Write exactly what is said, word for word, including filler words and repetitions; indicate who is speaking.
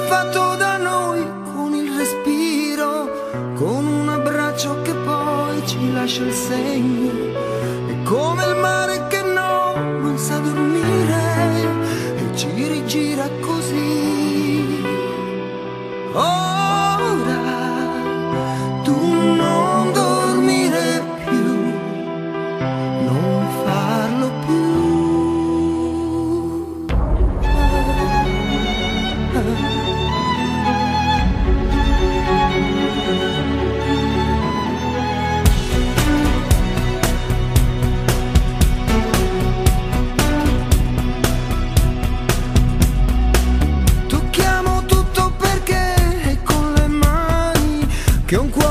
Speaker 1: fatto da noi, con il respiro, con un abbraccio che poi ci lascia il segno. È come il mare che no, non sa dormire e ci rigira così. Ora tu non dormire più, non farlo più. Tocchiamo tutto perché è con le mani che un cuore